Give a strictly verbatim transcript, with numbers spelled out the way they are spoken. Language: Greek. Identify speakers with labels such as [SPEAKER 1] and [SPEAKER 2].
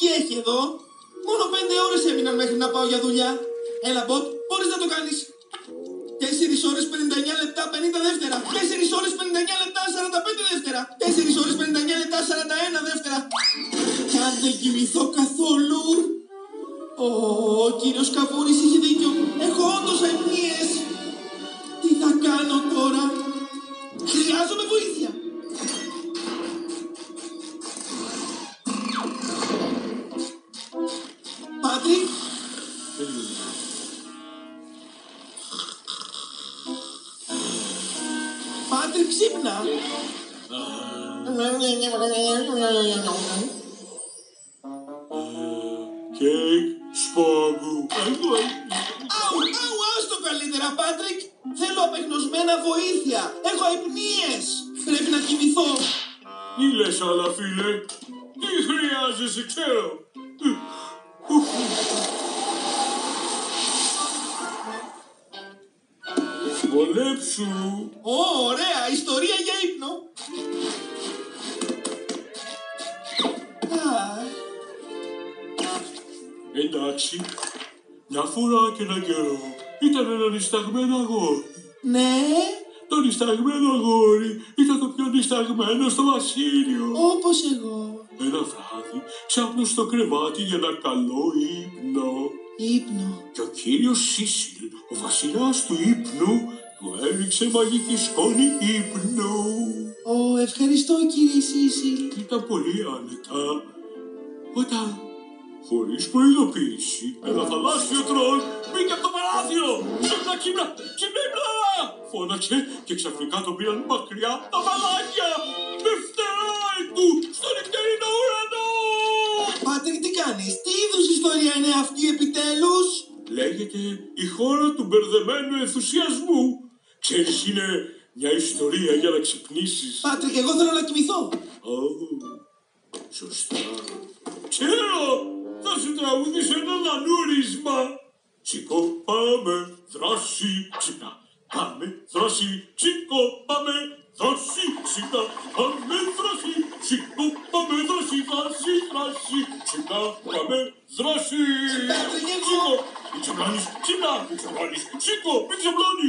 [SPEAKER 1] Τι έχει εδώ? Μόνο πέντε ώρες έμειναν μέχρι να πάω για δουλειά. Έλα, Μπομπ, μπορείς να το κάνεις. Τέσσερις ώρες πενήντα εννιά λεπτά πενήντα δεύτερα. Τέσσερις ώρες πενήντα εννιά λεπτά σαράντα πέντε δεύτερα. Τέσσερις ώρες πενήντα εννιά λεπτά σαράντα ένα δεύτερα. Κι αν δεν κοιμηθώ καθόλου. Ο κύριος Καβούρης είχε δίκιο. Έχω όντως αϊπνίες. Τι θα κάνω τώρα? Χρειάζομαι βοήθεια. Πάτρικ. Πάτρικ, ξύπνα.
[SPEAKER 2] Κέικ, σπόγου.
[SPEAKER 1] Αου, αου, άστο καλύτερα, Πάτρικ. Θέλω απεγνωσμένα βοήθεια. Έχω αϊπνίες. Πρέπει να κοιμηθώ.
[SPEAKER 2] Μη λες άλλα, φίλε. Τι χρειάζεσαι, ξέρω. Βολέψου.
[SPEAKER 1] Ω, ωραία, ιστορία για ύπνο.
[SPEAKER 2] Εντάξει, μια φορά και έναν καιρό ήταν ένα νησταγμένο αγόρι.
[SPEAKER 1] Ναι.
[SPEAKER 2] Το νησταγμένο αγόρι ήταν το πιο νησταγμένο στο βασίλειο.
[SPEAKER 1] Όπως εγώ.
[SPEAKER 2] Ένα βράδυ ξάπνωσε στο κρεβάτι για ένα καλό ύπνο.
[SPEAKER 1] Ύπνο.
[SPEAKER 2] Και ο κύριος Σίσιλ, ο βασιλιάς του ύπνου, του έριξε μαγική σκόνη ύπνου.
[SPEAKER 1] Ω, ευχαριστώ κύριε Σίσιλ.
[SPEAKER 2] Ήταν πολύ άνετα όταν, χωρίς προειδοποίηση, ένα θαλάσσιο τρόλ μπήκε από το παράθυρο. Ξύπνα, ξύπνα, ξύπνα! Φώναξε και ξαφνικά τον πήραν μακριά τα μαλάκια με φτερόι του στο νυχτερινό ουρανό.
[SPEAKER 1] Πάτρικ, τι κάνεις? Τι είδους ιστορία είναι αυτή επιτέλους?
[SPEAKER 2] Λέγεται η χώρα του μπερδεμένου ενθουσιασμού. Ξέρεις, είναι μια ιστορία για να ξυπνήσεις.
[SPEAKER 1] Πάτρικ, εγώ θέλω να κοιμηθώ.
[SPEAKER 2] Ω, σωστά. Ξέρω, θα σου τραγουδήσω ένα δανούρισμα. Τσίκο, πάμε, δράση, ξύπνα. Πάμε, δράση, τσίκο, πάμε, δράση, ξύπνα. Πάμε, δράση, τσίκο, πάμε, δράση, δράση, δράση, ξύπνα. Πάμε, δράση.
[SPEAKER 1] Πάτρικ, εγώ.
[SPEAKER 2] Τσίκο, μην ξεπλώνεις, ξύπνα, μην ξεπλώνεις, τσίκο, μην ξεπλώνεις.